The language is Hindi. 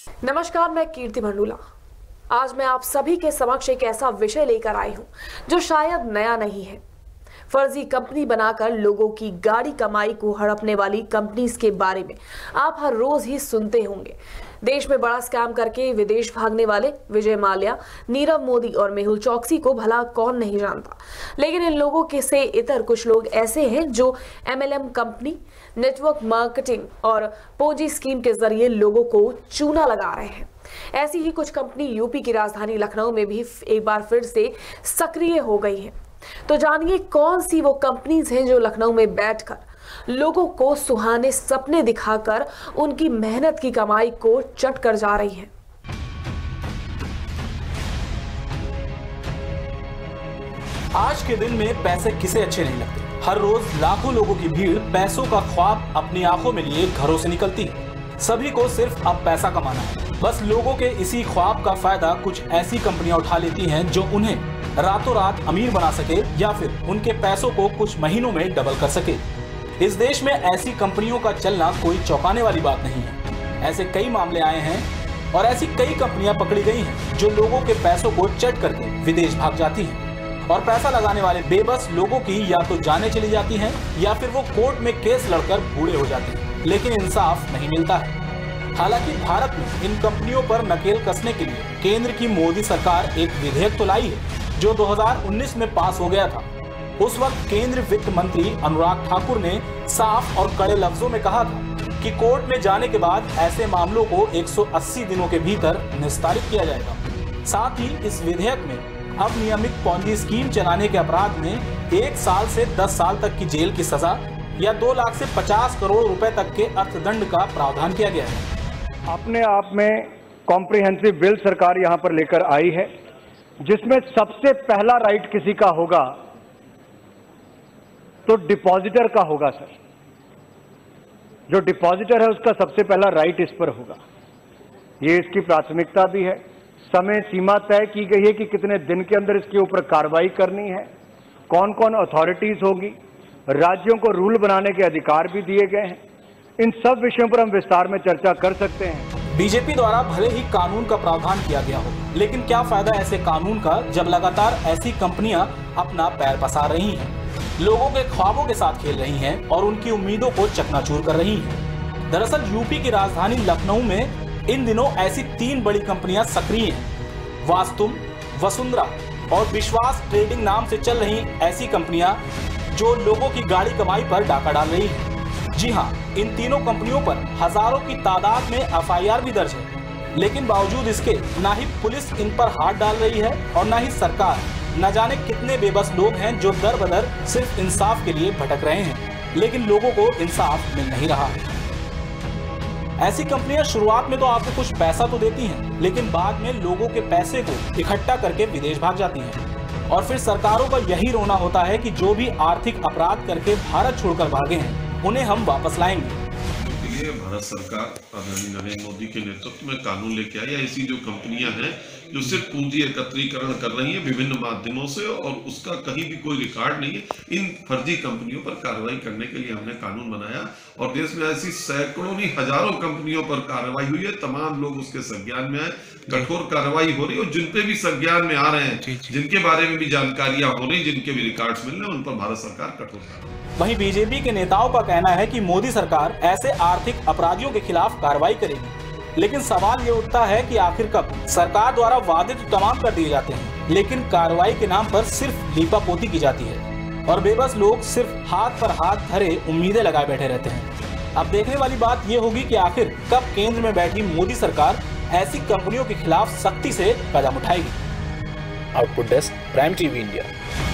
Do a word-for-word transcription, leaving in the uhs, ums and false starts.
नमस्कार, मैं कीर्ति भंडूला। आज मैं आप सभी के समक्ष एक ऐसा विषय लेकर आई हूं जो शायद नया नहीं है। फर्जी कंपनी बनाकर लोगों की गाड़ी कमाई को हड़पने वाली कंपनीज के बारे में आप हर रोज ही सुनते होंगे। देश में बड़ा स्कैम करके विदेश भागने वाले विजय माल्या, नीरव मोदी और मेहुल चौकसी को भला कौन नहीं जानता। लेकिन इन लोगों के से इतर कुछ लोग ऐसे हैं जो एमएलएम कंपनी, नेटवर्क मार्केटिंग और पोंजी स्कीम के जरिए लोगों को चूना लगा रहे हैं। ऐसी ही कुछ कंपनी यूपी की राजधानी लखनऊ में भी एक बार फिर से सक्रिय हो गई है। तो जानिए कौन सी वो कंपनीज हैं जो लखनऊ में बैठकर लोगों को सुहाने सपने दिखाकर उनकी मेहनत की कमाई को चट कर जा रही हैं। आज के दिन में पैसे किसे अच्छे नहीं लगते। हर रोज लाखों लोगों की भीड़ पैसों का ख्वाब अपनी आंखों में लिए घरों से निकलती है। सभी को सिर्फ अब पैसा कमाना है। बस लोगों के इसी ख्वाब का फायदा कुछ ऐसी कंपनियां उठा लेती हैं जो उन्हें रातों रात अमीर बना सके या फिर उनके पैसों को कुछ महीनों में डबल कर सके। इस देश में ऐसी कंपनियों का चलना कोई चौंकाने वाली बात नहीं है। ऐसे कई मामले आए हैं और ऐसी कई कंपनियां पकड़ी गई हैं जो लोगों के पैसों को चट करके विदेश भाग जाती हैं और पैसा लगाने वाले बेबस लोगों की या तो जाने चली जाती हैं या फिर वो कोर्ट में केस लड़कर बूढ़े हो जाते हैं, लेकिन इंसाफ नहीं मिलता है। हालांकि भारत में इन कंपनियों पर नकेल कसने के लिए केंद्र की मोदी सरकार एक विधेयक तो लाई है जो दो हज़ार उन्नीस में पास हो गया था। उस वक्त केंद्रीय वित्त मंत्री अनुराग ठाकुर ने साफ और कड़े लफ्जों में कहा था कि कोर्ट में जाने के बाद ऐसे मामलों को एक सौ अस्सी दिनों के भीतर निस्तारित किया जाएगा। साथ ही इस विधेयक में अब नियमित पॉन्जी स्कीम चलाने के अपराध में एक साल से दस साल तक की जेल की सजा या दो लाख से पचास करोड़ रुपए तक के अर्थदंड का प्रावधान किया गया है। अपने आप में कॉम्प्रिहेंसिव बिल सरकार यहां पर लेकर आई है जिसमें सबसे पहला राइट किसी का होगा तो डिपॉजिटर का होगा। सर, जो डिपॉजिटर है उसका सबसे पहला राइट इस पर होगा। ये इसकी प्राथमिकता भी है। समय सीमा तय की गई है कि कितने दिन के अंदर इसके ऊपर कार्रवाई करनी है, कौन कौन अथॉरिटीज होगी, राज्यों को रूल बनाने के अधिकार भी दिए गए हैं। इन सब विषयों पर हम विस्तार में चर्चा कर सकते हैं। बीजेपी द्वारा भले ही कानून का प्रावधान किया गया हो, लेकिन क्या फायदा ऐसे कानून का जब लगातार ऐसी कंपनियां अपना पैर पसार रही हैं, लोगों के ख्वाबों के साथ खेल रही हैं और उनकी उम्मीदों को चकनाचूर कर रही हैं। दरअसल यूपी की राजधानी लखनऊ में इन दिनों ऐसी तीन बड़ी कंपनियां सक्रिय हैं। वास्तुम, वसुंधरा और विश्वास ट्रेडिंग नाम से चल रही ऐसी कंपनियां जो लोगों की गाड़ी कमाई पर डाका डाल रही है। जी हाँ, इन तीनों कंपनियों पर हजारों की तादाद में एफ आई आर भी दर्ज है, लेकिन बावजूद इसके ना ही पुलिस इन पर हाथ डाल रही है और ना ही सरकार। न जाने कितने बेबस लोग हैं जो दर बदर सिर्फ इंसाफ के लिए भटक रहे हैं, लेकिन लोगों को इंसाफ मिल नहीं रहा। ऐसी कंपनियां शुरुआत में तो आपको कुछ पैसा तो देती हैं, लेकिन बाद में लोगों के पैसे को इकट्ठा करके विदेश भाग जाती हैं और फिर सरकारों का यही रोना होता है कि जो भी आर्थिक अपराध करके भारत छोड़कर भागे हैं उन्हें हम वापस लाएंगे। ये भारत सरकार आदरणीय नरेंद्र मोदी के नेतृत्व में कानून लेके आई है। ऐसी जो कंपनियां हैं जो सिर्फ पूंजी एकत्रीकरण कर रही हैं विभिन्न माध्यमों से और उसका कहीं भी कोई रिकॉर्ड नहीं है, इन फर्जी कंपनियों पर कार्रवाई करने के लिए हमने कानून बनाया और देश में ऐसी सैकड़ों नहीं हजारों कंपनियों पर कार्रवाई हुई है। तमाम लोग उसके संज्ञान में आए, कठोर कार्रवाई हो रही है और जिन पे भी संज्ञान में आ रहे हैं, जिनके बारे में भी जानकारियां हो रही, जिनके भी रिकॉर्ड्स मिल रहे हैं, उन पर भारत सरकार कठोर कार्रवाई। वहीं बीजेपी के नेताओं का कहना है कि मोदी सरकार ऐसे आर्थिक अपराधियों के खिलाफ कार्रवाई करेगी, लेकिन सवाल ये उठता है कि आखिर कब। सरकार द्वारा वादे तो तमाम कर दिए जाते हैं, लेकिन कार्रवाई के नाम पर सिर्फ लीपापोती की जाती है और बेबस लोग सिर्फ हाथ पर हाथ धरे उम्मीदें लगाए बैठे रहते हैं। अब देखने वाली बात ये होगी कि आखिर कब केंद्र में बैठी मोदी सरकार ऐसी कंपनियों के खिलाफ सख्ती से कदम उठाएगी। Output desk, prime TV India.